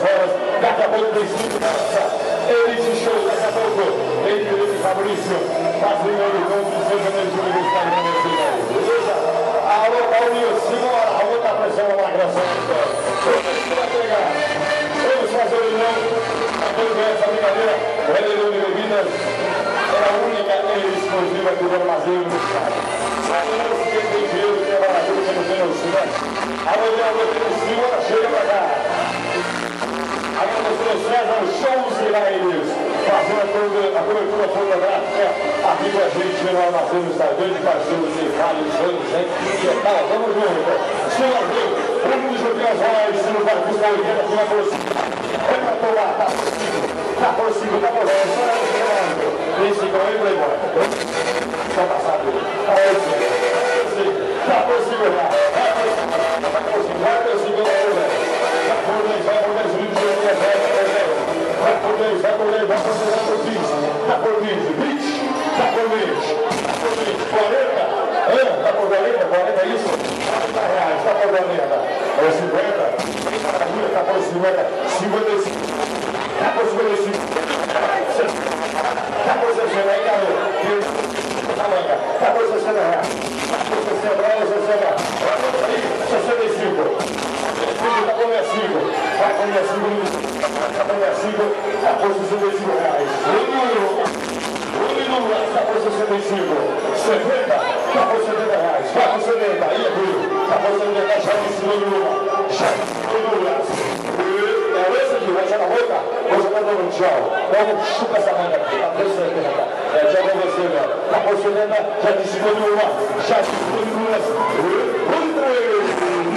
horas. Daqui a pouco tem 5 horas. Elite Show, daqui a pouco. Tem Felipe Fabrício, fazendo o campo de São Janeiro de Universidade de Brasília. Beleza? Alô, Paulinho, simbora. Alô, tá pressão na gravação. Vai pegar. Vamos fazer o leilão. Aquele ganha essa brincadeira. O leilão de bebidas é a única e exclusiva do armazém do estado. Sabemos que tem dinheiro, que é barato, que não tem o cidade. Amanhã eu vou ter o senhor, chega pra cá. Agora nós temos César Shows e Raiz, fazendo a cobertura fotográfica aqui com a gente no armazém do estado. De parceiro de Vale, Jônio, gente, que tal? Vamos junto. Senhor, o mundo de Deus vai, se não vai custar 80, aqui vai por cima. Vai pra tomar, tá por cima, tá por cima. Esse aí, Playboy. Tá passado. Tá por segurar. Vai por segurar. Vai por 10, vai por 10 litros de vai por 10, vai por 10, vai por 15. Tá por 15, 20. Tá por 20. Tá por 20, 40. Tá por 40, 40 é isso? 40 reais, tá por 40. É 50. Tá por 50. 55. Tá por 55. Tá por 60, aí, garoto. Tá por 60 reais. Tá por 60 reais, 60. 65. Tá por 65. Tá por 65. Tá por 65. Tá por 65 reais. Tá por 65. 70. Tá por 70 reais. Tá por 70. Aí é duro. Tá por 70. Já em cima do lugar. Já em cima do lugar. É esse aqui, vai echar na boca? Você tá dando um tchau. Então chupa essa manga aqui. Tá por 70. É, tchau pra você, velho. Tá por 70. Já em cima do lugar. Já em cima do lugar.